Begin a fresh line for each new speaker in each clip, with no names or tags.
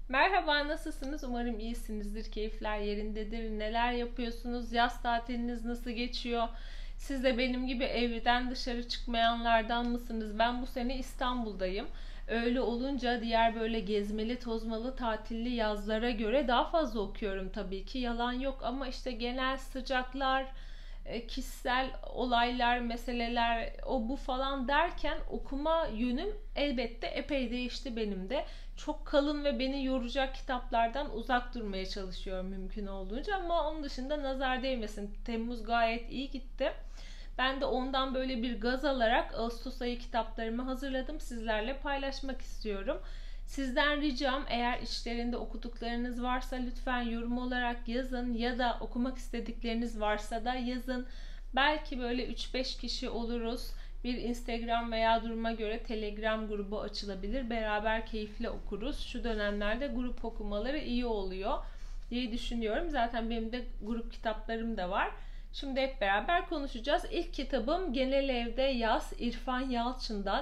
Merhaba, nasılsınız? Umarım iyisinizdir, keyifler yerindedir. Neler yapıyorsunuz? Yaz tatiliniz nasıl geçiyor? Siz de benim gibi evden dışarı çıkmayanlardan mısınız? Ben bu sene İstanbul'dayım. Öyle olunca diğer böyle gezmeli, tozmalı, tatilli yazlara göre daha fazla okuyorum tabii ki. Yalan yok ama işte genel sıcaklar, kişisel olaylar, meseleler, o bu falan derken okuma yönüm elbette epey değişti benim de. Çok kalın ve beni yoracak kitaplardan uzak durmaya çalışıyorum mümkün olduğunca, ama onun dışında nazar değmesin. Temmuz gayet iyi gitti. Ben de ondan böyle bir gaz alarak Ağustos ayı kitaplarımı hazırladım. Sizlerle paylaşmak istiyorum. Sizden ricam, eğer içlerinde okuduklarınız varsa lütfen yorum olarak yazın, ya da okumak istedikleriniz varsa da yazın. Belki böyle 3-5 kişi oluruz. Bir Instagram veya duruma göre Telegram grubu açılabilir. Beraber keyifle okuruz. Şu dönemlerde grup okumaları iyi oluyor diye düşünüyorum. Zaten benim de grup kitaplarım da var. Şimdi hep beraber konuşacağız. İlk kitabım Genel Evde Yaz, İrfan Yalçın'dan.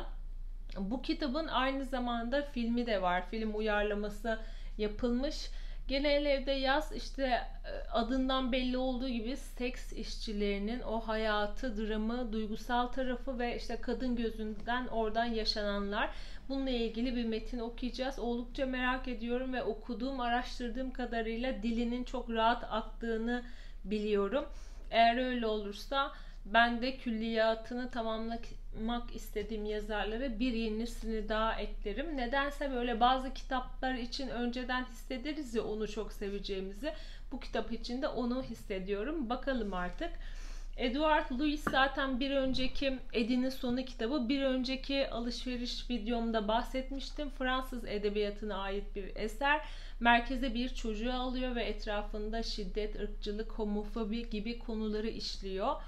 Bu kitabın aynı zamanda filmi de var. Film uyarlaması yapılmış. Genel Evde Yaz, işte adından belli olduğu gibi seks işçilerinin o hayatı, dramı, duygusal tarafı ve işte kadın gözünden oradan yaşananlar. Bununla ilgili bir metin okuyacağız. Oldukça merak ediyorum ve okuduğum, araştırdığım kadarıyla dilinin çok rahat aktığını biliyorum. Eğer öyle olursa ben de külliyatını tamamlamak istediğim yazarlara bir yenisini daha eklerim. Nedense böyle bazı kitaplar için önceden hissederiz ya onu çok seveceğimizi. Bu kitap için de onu hissediyorum. Bakalım artık. Edward Louis zaten bir önceki Edin'in Sonu kitabı, bir önceki alışveriş videomda bahsetmiştim. Fransız edebiyatına ait bir eser. Merkeze bir çocuğu alıyor ve etrafında şiddet, ırkçılık, homofobi gibi konuları işliyor.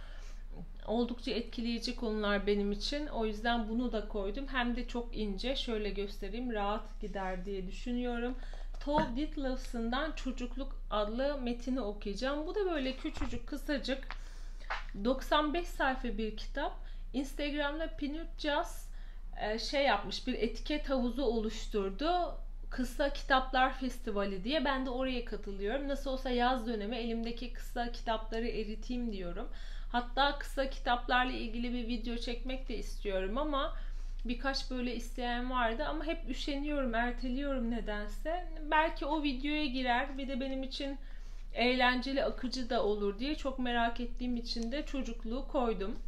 Oldukça etkileyici konular benim için. O yüzden bunu da koydum. Hem de çok ince. Şöyle göstereyim. Rahat gider diye düşünüyorum. Tove Ditlevson'dan Çocukluk adlı metini okuyacağım. Bu da böyle küçücük, kısacık, 95 sayfa bir kitap. Instagram'da Pinutcas şey yapmış, bir etiket havuzu oluşturdu. Kısa Kitaplar Festivali diye. Ben de oraya katılıyorum. Nasıl olsa yaz dönemi, elimdeki kısa kitapları eriteyim diyorum. Hatta kısa kitaplarla ilgili bir video çekmek de istiyorum, ama birkaç böyle isteyen vardı, ama hep üşeniyorum, erteliyorum nedense. Belki o videoya girer. Bir de benim için eğlenceli, akıcı da olur diye çok merak ettiğim için de çocukluğu koydum.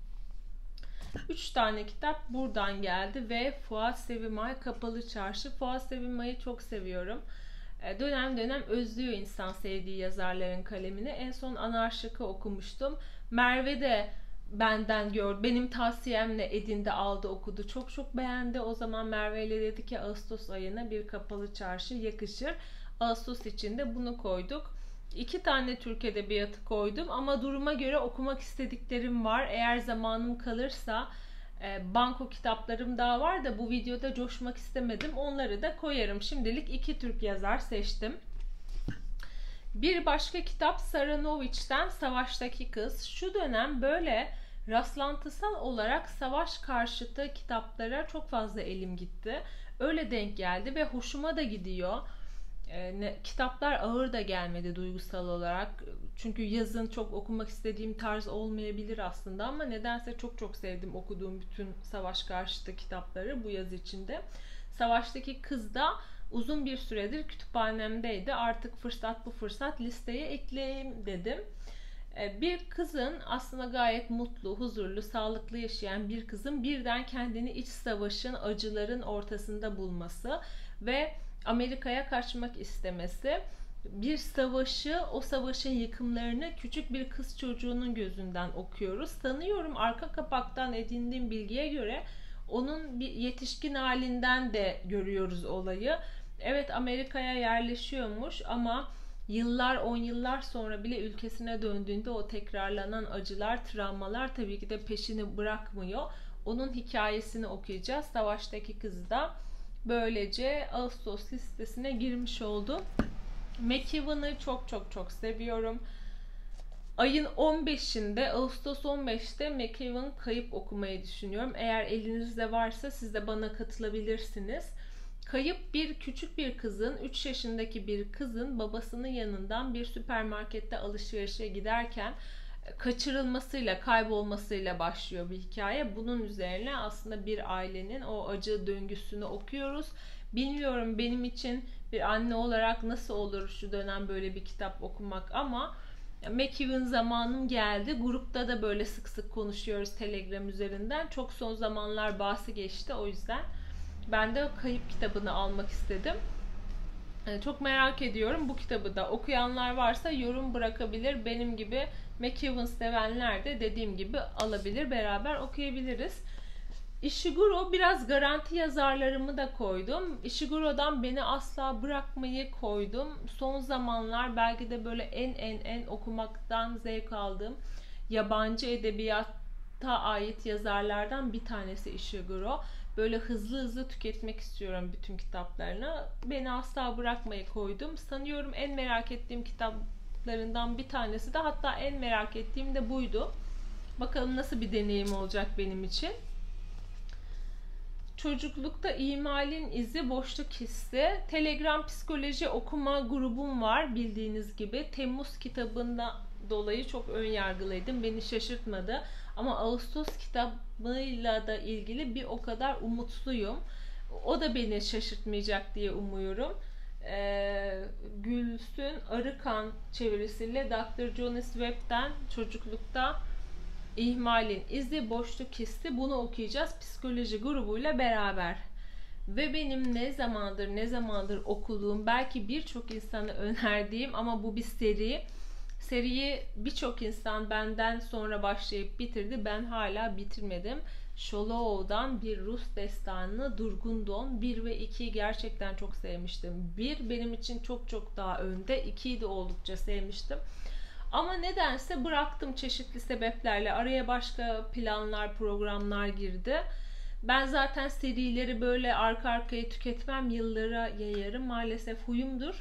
3 tane kitap buradan geldi ve Fuat Sevimay Kapalı Çarşı. Fuat Sevimay'ı çok seviyorum. Dönem dönem özlüyor insan sevdiği yazarların kalemini. En son Anarşik'i okumuştum. Merve de benim tavsiyemle edindi, aldı, okudu. Çok çok beğendi. O zaman Merve ile dedi ki Ağustos ayına bir Kapalı Çarşı yakışır. Ağustos için de bunu koyduk. 2 tane Türk Edebiyatı koydum, ama duruma göre okumak istediklerim var. Eğer zamanım kalırsa banko kitaplarım daha var da bu videoda coşmak istemedim. Onları da koyarım. Şimdilik 2 Türk yazar seçtim. Bir başka kitap Sara Noviç'ten Savaştaki Kız. Şu dönem böyle rastlantısal olarak savaş karşıtı kitaplara çok fazla elim gitti. Öyle denk geldi ve hoşuma da gidiyor. Kitaplar ağır da gelmedi duygusal olarak. Çünkü yazın çok okumak istediğim tarz olmayabilir aslında, ama nedense çok çok sevdim okuduğum bütün savaş karşıtı kitapları bu yaz içinde. Savaştaki Kız da uzun bir süredir kütüphanemdeydi. Artık fırsat bu fırsat listeye ekleyeyim dedim. Bir kızın, aslında gayet mutlu, huzurlu, sağlıklı yaşayan bir kızın birden kendini iç savaşın, acıların ortasında bulması ve Amerika'ya kaçmak istemesi. Bir savaşı, o savaşın yıkımlarını küçük bir kız çocuğunun gözünden okuyoruz. Sanıyorum arka kapaktan edindiğim bilgiye göre onun bir yetişkin halinden de görüyoruz olayı. Evet, Amerika'ya yerleşiyormuş, ama yıllar, 10 yıllar sonra bile ülkesine döndüğünde o tekrarlanan acılar, travmalar tabii ki de peşini bırakmıyor. Onun hikayesini okuyacağız. Savaştaki Kızı da böylece Ağustos listesine girmiş oldu. McEwan'ı çok çok çok seviyorum. Ayın 15'inde, Ağustos 15'te McEwan Kayıp okumayı düşünüyorum. Eğer elinizde varsa siz de bana katılabilirsiniz. Kayıp küçük bir kızın, 3 yaşındaki bir kızın babasının yanından bir süpermarkette alışverişe giderken kaçırılmasıyla, kaybolmasıyla başlıyor bir hikaye. Bunun üzerine aslında bir ailenin o acı döngüsünü okuyoruz. Bilmiyorum benim için bir anne olarak nasıl olur şu dönem böyle bir kitap okumak, ama McEwan zamanım geldi. Grupta da böyle sık sık konuşuyoruz Telegram üzerinden. Çok son zamanlar bahsi geçti, o yüzden ben de Kayıp kitabını almak istedim. Çok merak ediyorum bu kitabı da. Okuyanlar varsa yorum bırakabilir. Benim gibi McEwan sevenler de dediğim gibi alabilir. Beraber okuyabiliriz. Ishiguro, biraz garanti yazarlarımı da koydum. Ishiguro'dan Beni Asla Bırakmayı koydum. Son zamanlar belki de böyle en okumaktan zevk aldığım yabancı edebiyata ait yazarlardan bir tanesi Ishiguro. Böyle hızlı tüketmek istiyorum bütün kitaplarını. Beni Asla Bırakmayı koydum. Sanıyorum en merak ettiğim kitaplarından bir tanesi de, hatta en merak ettiğim de buydu. Bakalım nasıl bir deneyim olacak benim için. Çocuklukta İhmalin İzi, Boşluk Hissi. Telegram psikoloji okuma grubum var bildiğiniz gibi. Temmuz kitabından dolayı çok ön yargılıydım. Beni şaşırtmadı. Ama Ağustos kitabıyla da ilgili bir o kadar umutluyum. O da beni şaşırtmayacak diye umuyorum. Gülsün Arıkan çevirisiyle Dr. Jonas Webb'den Çocuklukta İhmalin İzi, Boşluk Hissi, bunu okuyacağız psikoloji grubuyla beraber. Ve benim ne zamandır okuduğum, belki birçok insana önerdiğim, ama bu bir seri. Seriyi birçok insan benden sonra başlayıp bitirdi. Ben hala bitirmedim. Sholohov'dan Bir Rus Destanı, Durgun Don 1 ve 2'yi gerçekten çok sevmiştim. 1 benim için çok daha önde. 2'yi de oldukça sevmiştim. Ama nedense bıraktım çeşitli sebeplerle. Araya başka planlar, programlar girdi. Ben zaten serileri böyle arka arkaya tüketmem, yıllara yayarım. Maalesef huyumdur.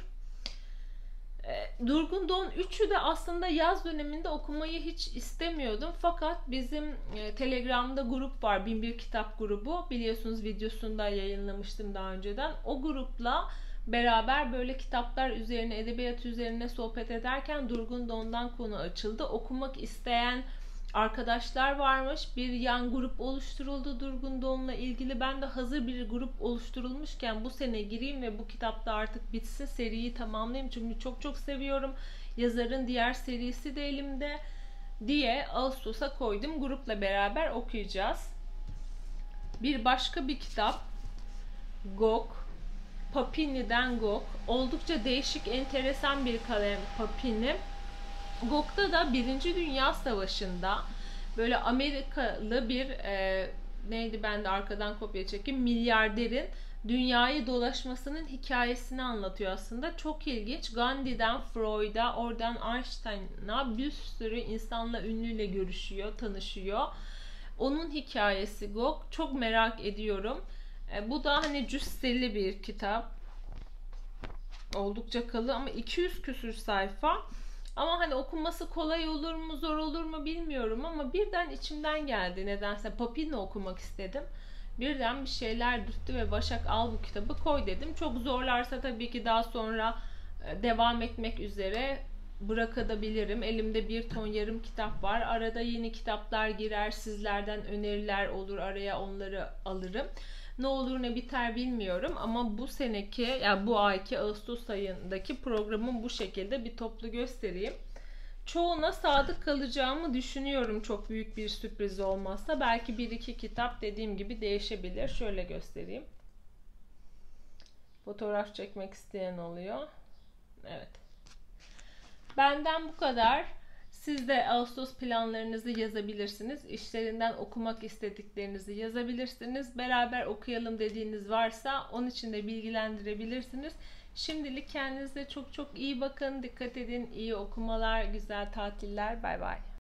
Durgun Don 3'ü de aslında yaz döneminde okumayı hiç istemiyordum. Fakat bizim Telegram'da grup var. 1001 Kitap grubu. Biliyorsunuz, videosunu da yayınlamıştım daha önceden. O grupla beraber böyle kitaplar üzerine, edebiyat üzerine sohbet ederken Durgun Don'dan konu açıldı. Okumak isteyen arkadaşlar varmış. Bir yan grup oluşturuldu Durgun Don'la ilgili. Ben de hazır bir grup oluşturulmuşken bu sene gireyim ve bu kitapta artık bitsin, seriyi tamamlayayım. Çünkü çok seviyorum. Yazarın diğer serisi de elimde diye Ağustos'a koydum. Grupla beraber okuyacağız. Bir başka bir kitap Gog. Papini'den Gog. Oldukça değişik, enteresan bir kalem Papini. Gog'da da 1. Dünya Savaşı'nda böyle Amerikalı bir neydi, ben de arkadan kopya çekeyim, milyarderin dünyayı dolaşmasının hikayesini anlatıyor aslında. Çok ilginç. Gandhi'den Freud'a, oradan Einstein'a, bir sürü insanla, ünlüyle görüşüyor, tanışıyor. Onun hikayesi Gog. Çok merak ediyorum. Bu da hani cüsseli bir kitap. Oldukça kalın ama 200 küsür sayfa. Ama hani okunması kolay olur mu, zor olur mu bilmiyorum, ama birden içimden geldi. Nedense Papini okumak istedim. Birden bir şeyler dürttü ve Başak, al bu kitabı koy dedim. Çok zorlarsa tabii ki daha sonra devam etmek üzere bırakabilirim. Elimde 1 ton yarım kitap var. Arada yeni kitaplar girer, sizlerden öneriler olur, araya onları alırım. Ne olur ne biter bilmiyorum, ama bu seneki, yani bu ayki Ağustos ayındaki programım bu şekilde, bir toplu göstereyim. Çoğuna sadık kalacağımı düşünüyorum, çok büyük bir sürpriz olmazsa. Belki 1-2 kitap dediğim gibi değişebilir. Şöyle göstereyim. Fotoğraf çekmek isteyen oluyor. Evet. Benden bu kadar. Siz de Ağustos planlarınızı yazabilirsiniz. İşlerinden okumak istediklerinizi yazabilirsiniz. Beraber okuyalım dediğiniz varsa onun için de bilgilendirebilirsiniz. Şimdilik kendinize çok iyi bakın. Dikkat edin. İyi okumalar, güzel tatiller. Bay bay.